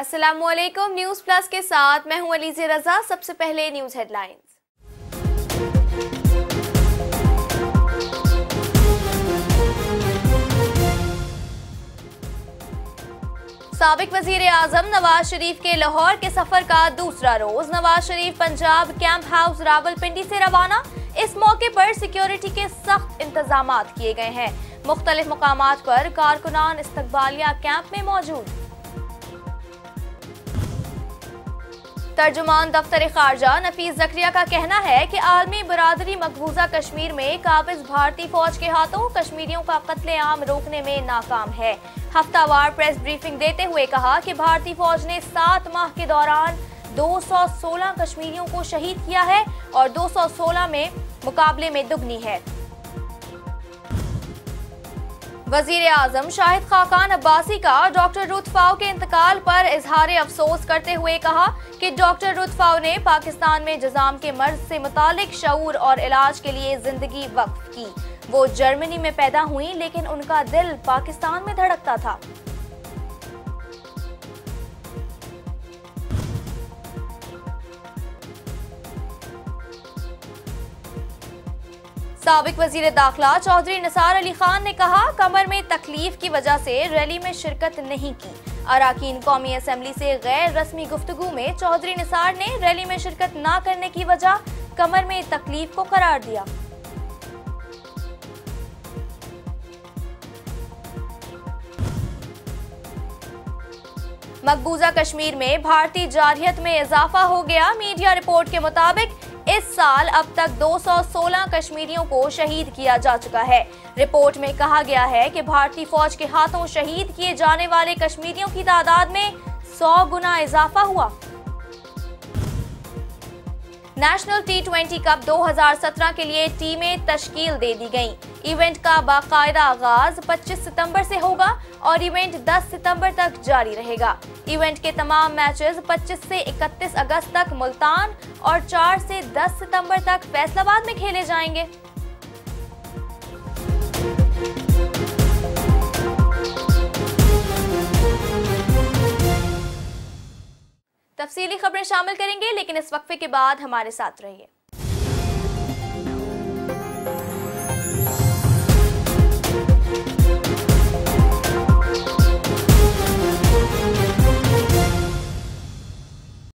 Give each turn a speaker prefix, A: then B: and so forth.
A: अस्सलामुअलैकुम। News plus के साथ मैं हूं अलीज़े रजा। सबसे पहले न्यूज़ हेडलाइंस। साबिक वजीर आजम नवाज शरीफ के लाहौर के सफर का दूसरा रोज। नवाज शरीफ पंजाब कैंप हाउस रावलपिंडी से रवाना। इस मौके पर सिक्योरिटी के सख्त इंतजामात किए गए हैं। मुख्तलिफ मुकामात पर कारकुनान इस्तकबालिया कैंप में मौजूद। तर्जुमान दफ्तर खारजा नफीस जकरिया का कहना है कि आलमी बरादरी मकबूजा कश्मीर में काबिज भारतीय फौज के हाथों कश्मीरियों का कत्लेआम रोकने में नाकाम है। हफ्तावार प्रेस ब्रीफिंग देते हुए कहा कि भारतीय फौज ने 7 माह के दौरान 216 कश्मीरियों को शहीद किया है और 216 में मुकाबले में दुगनी है। वजीर आजम शाहिद खाकान अब्बासी का डॉक्टर रुतफाव के इंतकाल पर इजहार अफसोस करते हुए कहा कि डॉक्टर रुतफाव ने पाकिस्तान में जज़ाम के मर्ज से मुतालिक शऊर और इलाज के लिए जिंदगी वक्फ की। वो जर्मनी में पैदा हुई लेकिन उनका दिल पाकिस्तान में धड़कता था। साबिक वजीर दाखिला चौधरी निसार अली खान ने कहा कमर में तकलीफ की वजह से रैली में शिरकत नहीं की। अराकीन कौमी असम्बली से गैर रस्मी गुफ्तगू में चौधरी निसार ने रैली में शिरकत न करने की वजह कमर में तकलीफ को करार दिया। मकबूजा कश्मीर में भारतीय जारहियत में इजाफा हो गया। मीडिया रिपोर्ट के मुताबिक इस साल अब तक 216 कश्मीरियों को शहीद किया जा चुका है। रिपोर्ट में कहा गया है कि भारतीय फौज के हाथों शहीद किए जाने वाले कश्मीरियों की तादाद में 100 गुना इजाफा हुआ। नेशनल T20 कप 2017 के लिए टीमें तश्कील दे दी गईं। इवेंट का बाकायदा आगाज 25 सितंबर से होगा और इवेंट 10 सितंबर तक जारी रहेगा। इवेंट के तमाम मैचेस 25 से 31 अगस्त तक मुल्तान और 4 से 10 सितंबर तक फैसलाबाद में खेले जाएंगे। तफसीली खबरें शामिल करेंगे, लेकिन इस वक्फे के बाद हमारे साथ रहिए।